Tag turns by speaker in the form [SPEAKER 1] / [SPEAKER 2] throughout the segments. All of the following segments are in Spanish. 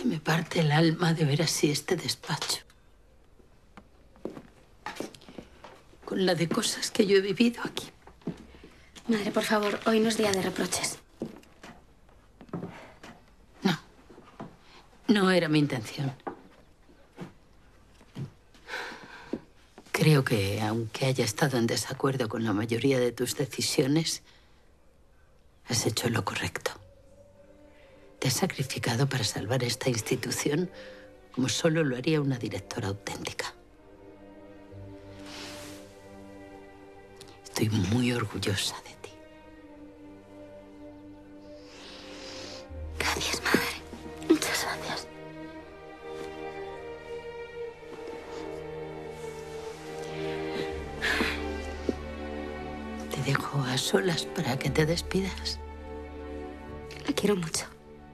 [SPEAKER 1] me parte el alma de ver así este despacho. Con la de cosas que yo he vivido aquí.
[SPEAKER 2] Madre, por favor, hoy no es día de reproches.
[SPEAKER 1] No. No era mi intención. Creo que, aunque haya estado en desacuerdo con la mayoría de tus decisiones, has hecho lo correcto. Te has sacrificado para salvar esta institución como solo lo haría una directora auténtica. Estoy muy orgullosa de ti.
[SPEAKER 2] Gracias, madre. Muchas gracias.
[SPEAKER 1] Te dejo a solas para que te despidas.
[SPEAKER 2] La quiero mucho.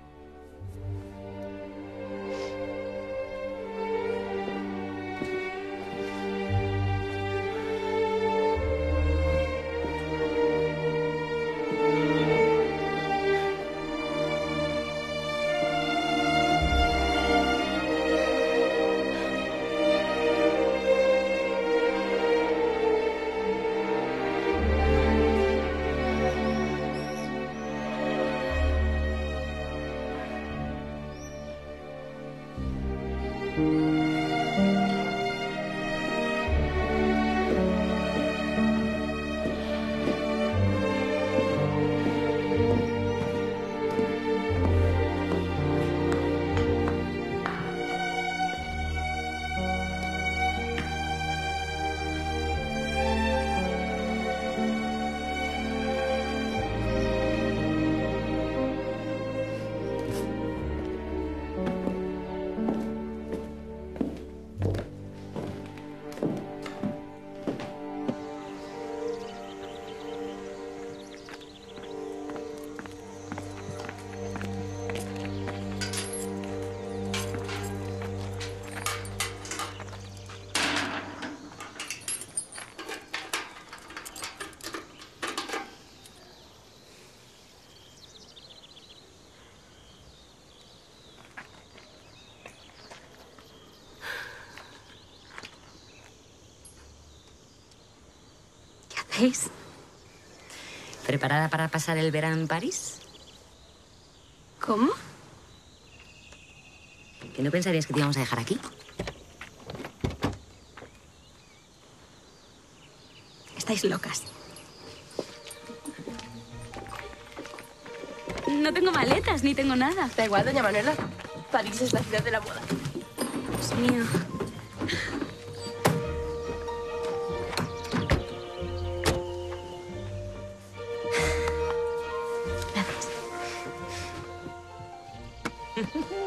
[SPEAKER 3] ¿Hacéis? ¿Preparada para pasar el verano en París?
[SPEAKER 2] ¿Cómo?
[SPEAKER 3] ¿Que no pensarías que te íbamos a dejar aquí?
[SPEAKER 2] Estáis locas. No tengo maletas, ni tengo nada.
[SPEAKER 4] Da igual, doña Manuela. París es la ciudad de la moda.
[SPEAKER 2] Dios mío.
[SPEAKER 3] Gracias.